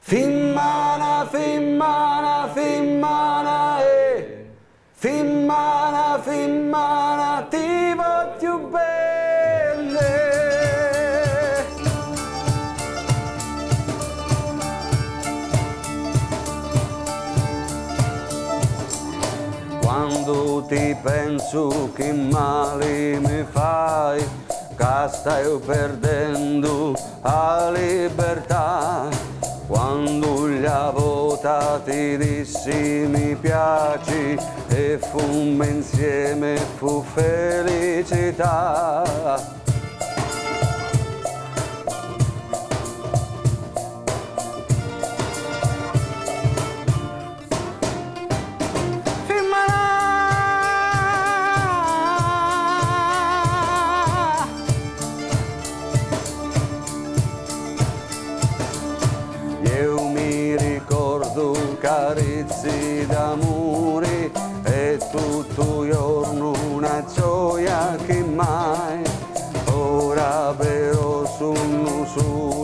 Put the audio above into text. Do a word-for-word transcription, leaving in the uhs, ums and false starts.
Fimmana, fimmana, fimmana, eh. Fimmana, fimmana, ti voglio bene. Quando ti penso che male mi fai, che stai perdendo la libertà. Quando la volta ti dissi mi piaci e fummo insieme fu felicità. Io mi ricordo carezze d'amore e tutto giorno una gioia che mai, ora però sono solo